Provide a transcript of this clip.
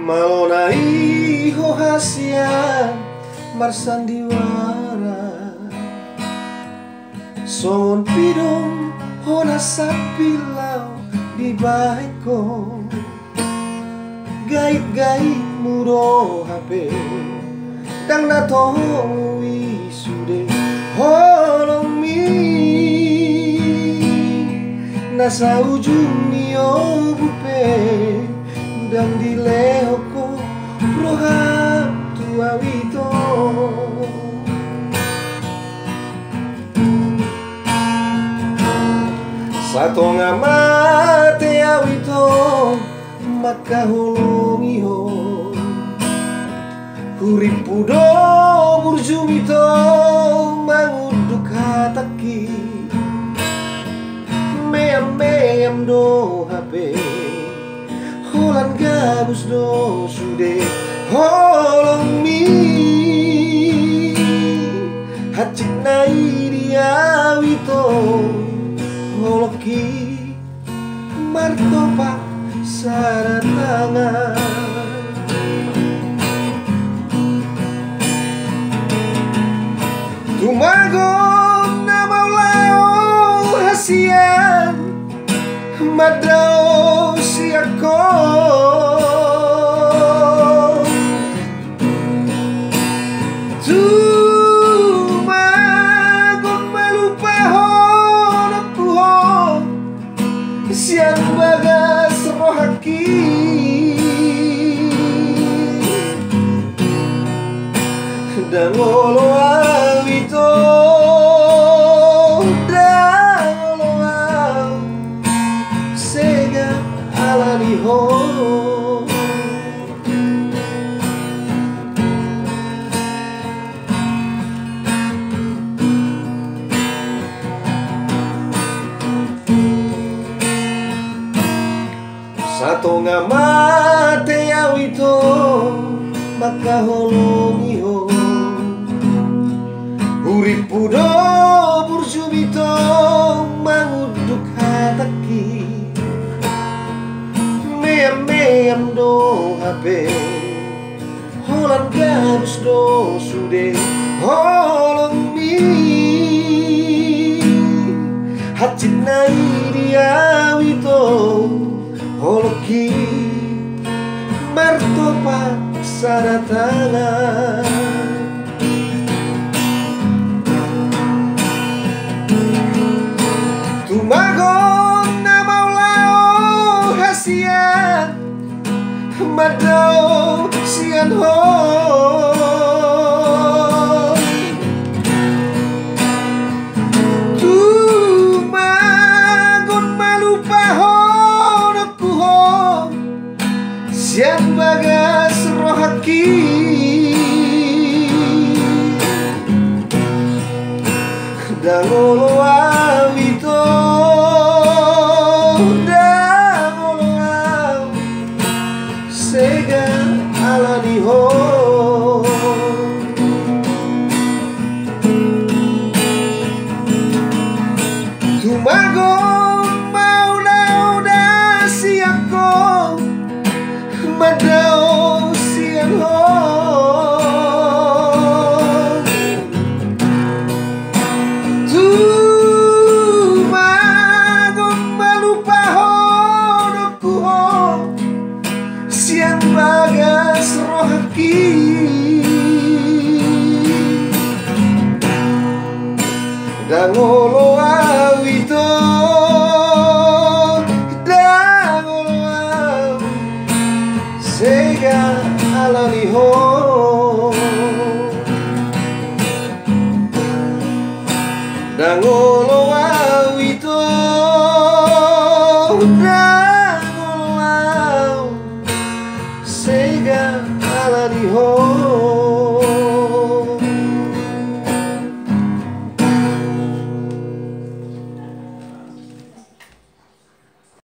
Malonai ho hasian marsandiwara son pidong ho nasapilaw di baiko gait-gait muro hape dang nato isude holong mi nasa ujung niyo bupe dan dilehoko rohap tua wito sato ngamate awito makahulungi ho huripudo burjumito manguduk hataki meam do hape holan gabus do sude holong mi hacik nai dia wito holoki martopak saratangan tumagon na maulao hasian madao siako tumagon malupahon aku siang bagas rohaki dangolo awito dangolo aw sega alani ho sato ngamate awito makaholongi ho huripudo burjumito manguduk hataki meam do hape holan gabus do sude holong mi hacit nai dia wito holoki martopak saratangan tumagon na maulao hasian madao sian ho tumagon malupahon aku ho sian bagas rohaki dangolo awito dangolo aw sega alani ho tumagon mau nauda siako madao siang ho tumagon malupahon aku ho siang bagas rohaki dangolo